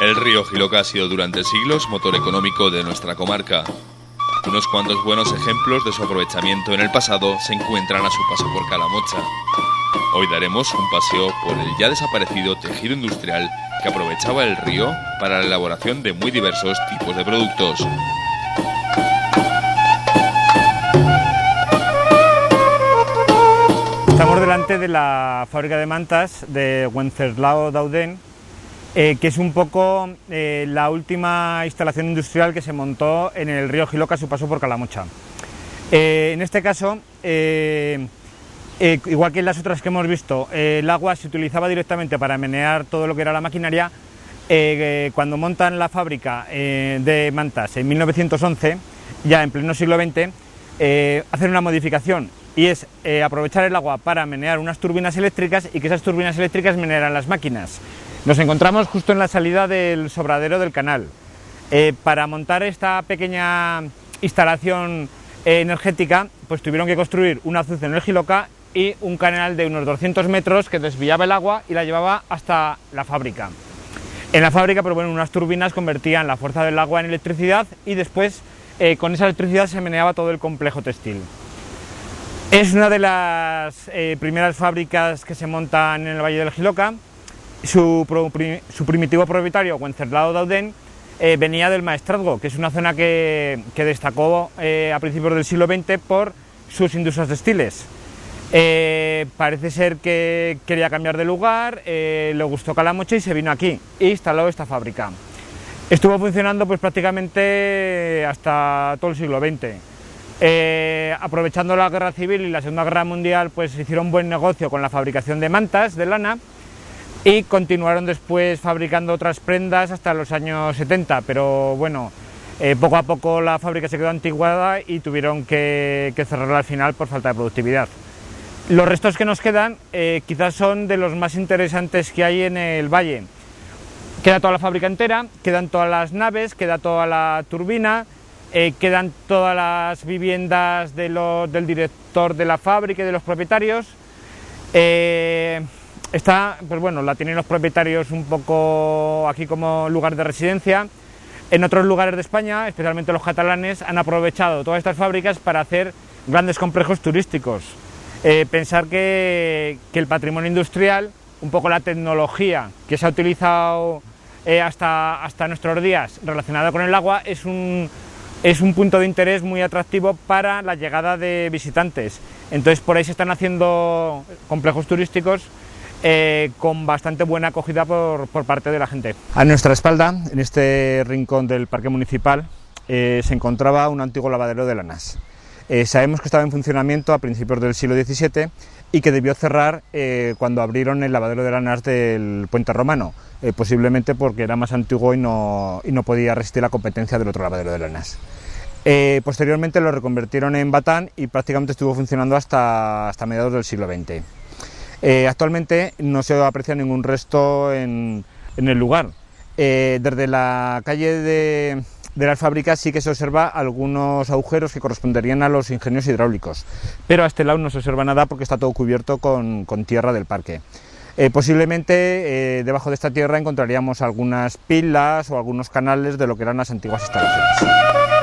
El río Jiloca ha sido durante siglos motor económico de nuestra comarca. Unos cuantos buenos ejemplos de su aprovechamiento en el pasado se encuentran a su paso por Calamocha. Hoy daremos un paseo por el ya desaparecido tejido industrial que aprovechaba el río para la elaboración de muy diversos tipos de productos. Estamos delante de la fábrica de mantas de Wenceslao Dauden, que es un poco la última instalación industrial que se montó en el río Jiloca a su paso por Calamocha. En este caso, igual que en las otras que hemos visto, el agua se utilizaba directamente para menear todo lo que era la maquinaria. Cuando montan la fábrica de mantas en 1911, ya en pleno siglo XX, hacen una modificación y es aprovechar el agua para menear unas turbinas eléctricas y que esas turbinas eléctricas menearan las máquinas. Nos encontramos justo en la salida del sobradero del canal. Para montar esta pequeña instalación energética, pues tuvieron que construir un azuce en el Jiloca y un canal de unos 200 metros que desviaba el agua y la llevaba hasta la fábrica. En la fábrica, pues bueno, unas turbinas convertían la fuerza del agua en electricidad y después con esa electricidad se meneaba todo el complejo textil. Es una de las primeras fábricas que se montan en el Valle del Jiloca. Su primitivo propietario, Wenceslao Dauden, venía del Maestrazgo, que es una zona que destacó a principios del siglo XX por sus industrias textiles. Parece ser que quería cambiar de lugar, le gustó Calamocha y se vino aquí e instaló esta fábrica. Estuvo funcionando pues prácticamente hasta todo el siglo XX. Aprovechando la Guerra Civil y la Segunda Guerra Mundial, pues hicieron buen negocio con la fabricación de mantas de lana y continuaron después fabricando otras prendas hasta los años 70, pero bueno, poco a poco la fábrica se quedó antiguada y tuvieron que cerrarla al final por falta de productividad. Los restos que nos quedan quizás son de los más interesantes que hay en el valle. Queda toda la fábrica entera, quedan todas las naves, queda toda la turbina, quedan todas las viviendas del director de la fábrica y de los propietarios. Esta, pues bueno, la tienen los propietarios un poco aquí como lugar de residencia. En otros lugares de España, especialmente los catalanes, han aprovechado todas estas fábricas para hacer grandes complejos turísticos. Pensar que el patrimonio industrial, un poco la tecnología que se ha utilizado hasta nuestros días relacionada con el agua, es un punto de interés muy atractivo para la llegada de visitantes. Entonces por ahí se están haciendo complejos turísticos con bastante buena acogida por parte de la gente. A nuestra espalda, en este rincón del parque municipal, se encontraba un antiguo lavadero de lanas. Sabemos que estaba en funcionamiento a principios del siglo XVII y que debió cerrar cuando abrieron el lavadero de lanas del Puente Romano, posiblemente porque era más antiguo y no podía resistir la competencia del otro lavadero de lanas. Posteriormente lo reconvirtieron en batán y prácticamente estuvo funcionando hasta mediados del siglo XX. Actualmente no se aprecia ningún resto en el lugar. Desde la calle de las fábricas sí que se observa algunos agujeros que corresponderían a los ingenios hidráulicos, pero a este lado no se observa nada porque está todo cubierto con tierra del parque. Posiblemente debajo de esta tierra encontraríamos algunas pilas o algunos canales de lo que eran las antiguas instalaciones.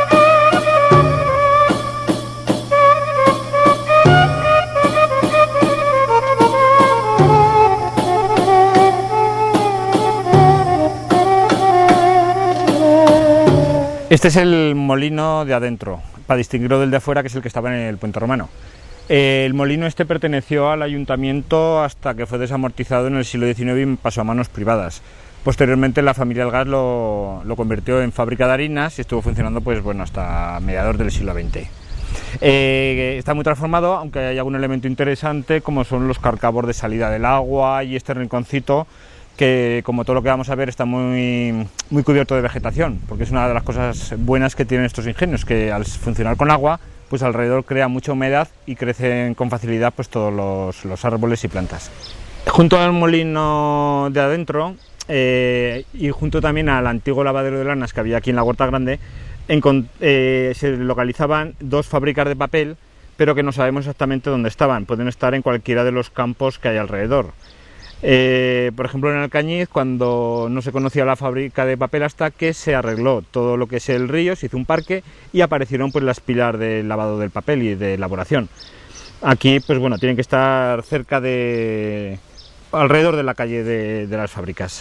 Este es el molino de adentro, para distinguirlo del de afuera, que es el que estaba en el Puente Romano. El molino este perteneció al ayuntamiento hasta que fue desamortizado en el siglo XIX y pasó a manos privadas. Posteriormente la familia Algas lo convirtió en fábrica de harinas y estuvo funcionando pues, bueno, hasta mediados del siglo XX. Está muy transformado, aunque hay algún elemento interesante como son los cárcavos de salida del agua y este rinconcito que, como todo lo que vamos a ver, está muy cubierto de vegetación, porque es una de las cosas buenas que tienen estos ingenios, que al funcionar con agua, pues alrededor crea mucha humedad y crecen con facilidad pues todos los árboles y plantas. Junto al molino de adentro y junto también al antiguo lavadero de lanas que había aquí en la Huerta Grande, se localizaban dos fábricas de papel, pero que no sabemos exactamente dónde estaban. Pueden estar en cualquiera de los campos que hay alrededor. Por ejemplo, en Alcañiz, cuando no se conocía la fábrica de papel hasta que se arregló todo lo que es el río, se hizo un parque y aparecieron pues las pilas del lavado del papel y de elaboración. Aquí, pues bueno, tienen que estar cerca de... alrededor de la calle de las fábricas.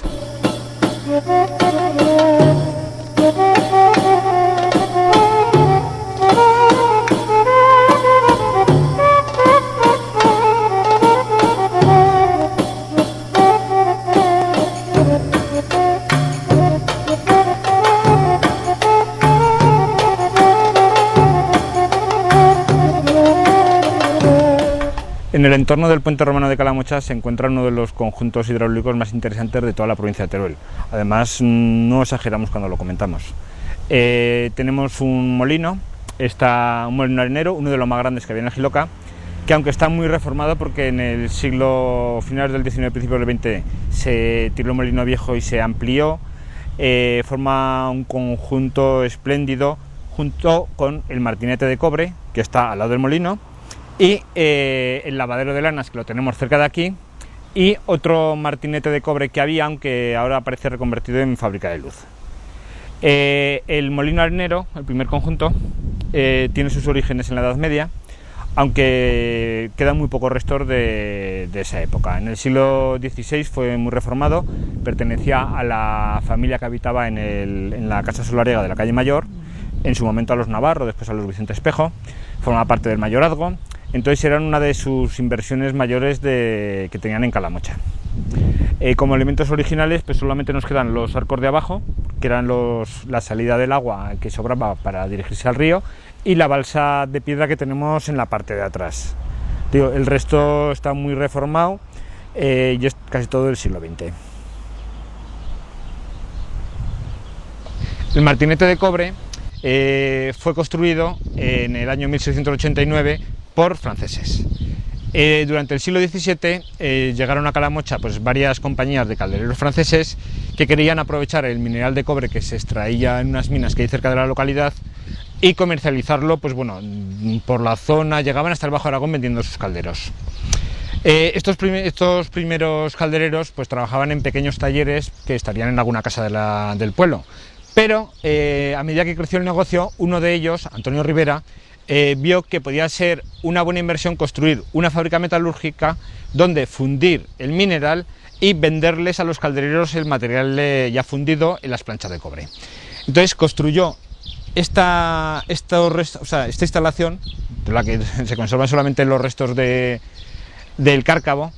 En el entorno del puente romano de Calamocha se encuentra uno de los conjuntos hidráulicos más interesantes de toda la provincia de Teruel. Además, no exageramos cuando lo comentamos. Tenemos un molino, un molino arenero, uno de los más grandes que había en el Jiloca, que aunque está muy reformado porque en el siglo finales del XIX, principios del XX, se tiró el molino viejo y se amplió, forma un conjunto espléndido junto con el martinete de cobre, que está al lado del molino, y el lavadero de lanas, que lo tenemos cerca de aquí, y otro martinete de cobre que había, aunque ahora parece reconvertido en fábrica de luz. El molino arenero, el primer conjunto, tiene sus orígenes en la Edad Media, aunque quedan muy pocos restos de esa época. En el siglo XVI fue muy reformado, pertenecía a la familia que habitaba en la casa solariega de la calle Mayor, en su momento a los Navarro, después a los Vicente Espejo, formaba parte del mayorazgo. Entonces eran una de sus inversiones mayores que tenían en Calamocha. Como elementos originales pues solamente nos quedan los arcos de abajo, que eran la salida del agua que sobraba para dirigirse al río, y la balsa de piedra que tenemos en la parte de atrás. El resto está muy reformado y es casi todo del siglo XX. El martinete de cobre fue construido en el año 1689 por franceses. Durante el siglo XVII llegaron a Calamocha pues varias compañías de caldereros franceses que querían aprovechar el mineral de cobre que se extraía en unas minas que hay cerca de la localidad y comercializarlo pues bueno, por la zona. Llegaban hasta el Bajo Aragón vendiendo sus calderos. Estos primeros caldereros pues trabajaban en pequeños talleres que estarían en alguna casa del pueblo, pero a medida que creció el negocio, uno de ellos, Antonio Rivera, vio que podía ser una buena inversión construir una fábrica metalúrgica donde fundir el mineral y venderles a los caldereros el material ya fundido en las planchas de cobre. Entonces construyó esta instalación, de la que se conservan solamente los restos del cárcavo,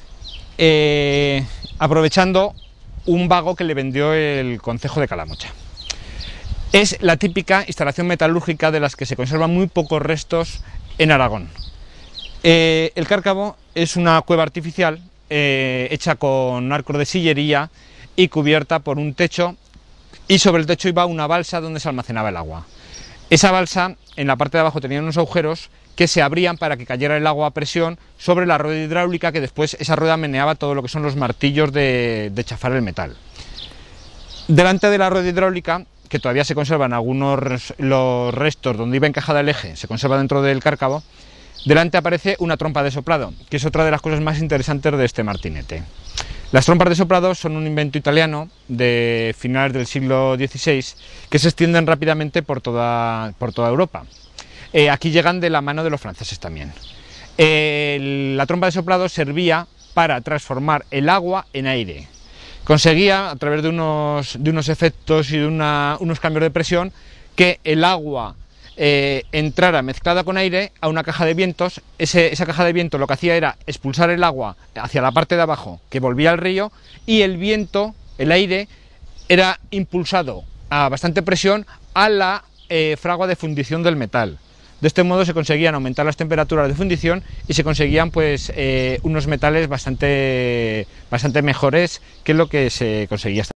aprovechando un vago que le vendió el concejo de Calamocha. Es la típica instalación metalúrgica de las que se conservan muy pocos restos en Aragón. El cárcavo es una cueva artificial hecha con arcos de sillería y cubierta por un techo, y sobre el techo iba una balsa donde se almacenaba el agua. Esa balsa, en la parte de abajo, tenía unos agujeros que se abrían para que cayera el agua a presión sobre la rueda hidráulica, que después esa rueda meneaba todo lo que son los martillos de chafar el metal. Delante de la rueda hidráulica, que todavía se conservan los restos donde iba encajada el eje, se conserva dentro del cárcavo, delante aparece una trompa de soplado, que es otra de las cosas más interesantes de este martinete. Las trompas de soplado son un invento italiano de finales del siglo XVI que se extienden rápidamente por toda Europa. Aquí llegan de la mano de los franceses también. La trompa de soplado servía para transformar el agua en aire. Conseguía, a través de unos efectos y de unos cambios de presión, que el agua entrara mezclada con aire a una caja de vientos. Esa caja de vientos lo que hacía era expulsar el agua hacia la parte de abajo, que volvía al río, y el viento, el aire, era impulsado a bastante presión a la fragua de fundición del metal. De este modo se conseguían aumentar las temperaturas de fundición y se conseguían pues unos metales bastante mejores que lo que se conseguía hasta